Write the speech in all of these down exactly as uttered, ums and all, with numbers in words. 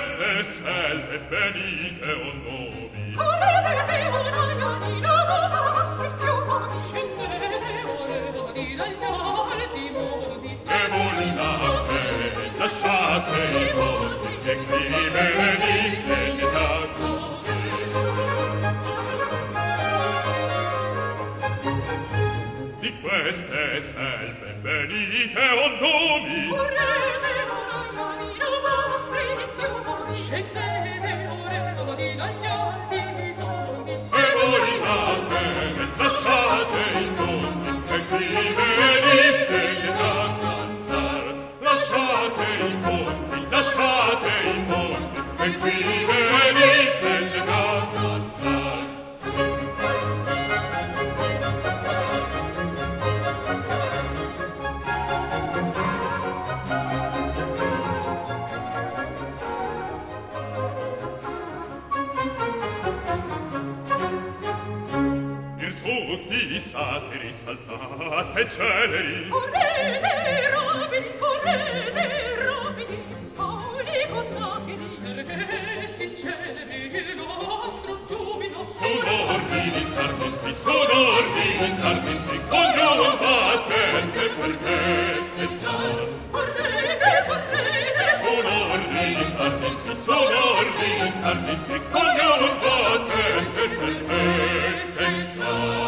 queste selve venite o nomi, correte ora di lavassi fiumi, scendete ora di dagli alti modi, e voi nate, lasciate i monti, che qui benedite l'età tutte. Di queste selve venite o nomi, correte ora di lavassi fiumi, scendete ora di dagli alti modi, e voi nate, lasciate i monti, che qui venite l'età danzar. Lasciate i monti, lasciate i monti, che qui venite l'età danzar. Tutti i satiri saltate celeri, correte robidi, correte robidi, paoli connabili, perché si celebri il vostro giubilo. sonor di carnissi, sonor di carnissi, ognuno battente per festeggiar. Correte, correte, Sonor di carnissi, sonor di carnissi, ognuno battente per festeggiar.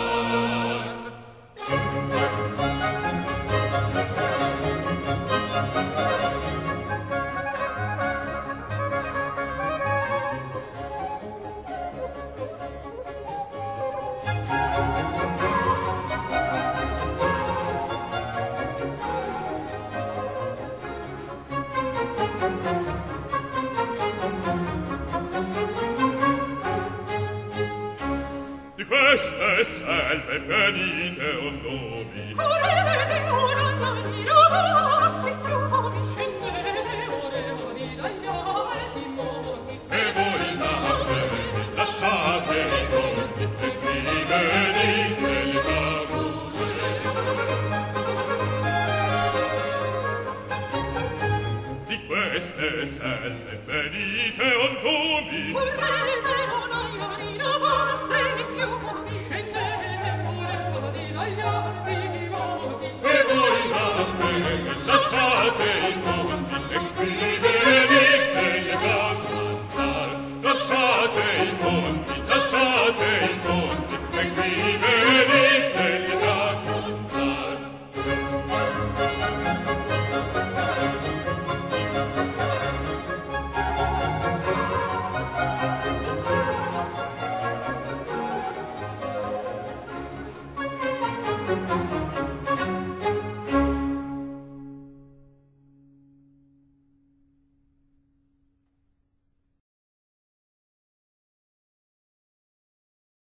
Di queste selve venite o nomi, correte ora di lavassi fiumi, scendete ora di dagli alti modi, e voi nate, lasciate i monti, e qui venite le giacute. Di queste selve venite o nomi, correte ora di lavassi fiumi,